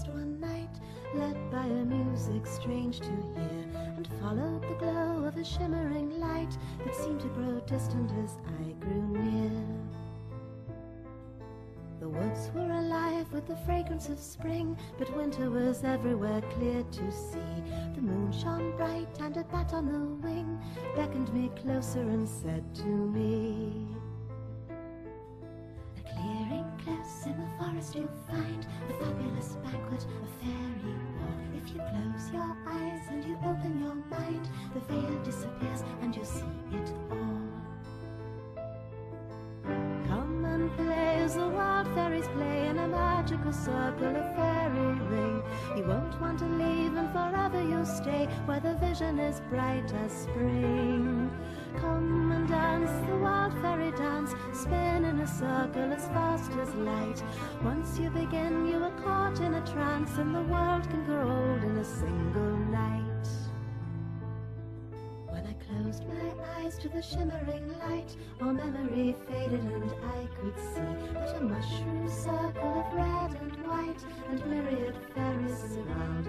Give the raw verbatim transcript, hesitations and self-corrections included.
forest one night, led by a music strange to hear, and followed the glow of a shimmering light that seemed to grow distant as I grew near. The woods were alive with the fragrance of spring, but winter was everywhere clear to see. The moon shone bright, and a bat on the wing beckoned me closer and said to me, "A clearing close in the forest you'll find a fabulous banquet, a fairy ball. If you close your eyes and you open your mind, the veil disappears and you'll see it all. Come and play as the wild fairies play in a magical circle, a fairy ring. You won't want to leave, and forever you'll stay where the vision is bright as spring. Come and dance the wild fairy dance, spin in a circle as fast as light. Once you begin, you are caught in a trance, and the world can grow old in a single night." When I closed my eyes to the shimmering light, all memory faded, and I could see but a mushroom circle of red and white, and myriad fairies surround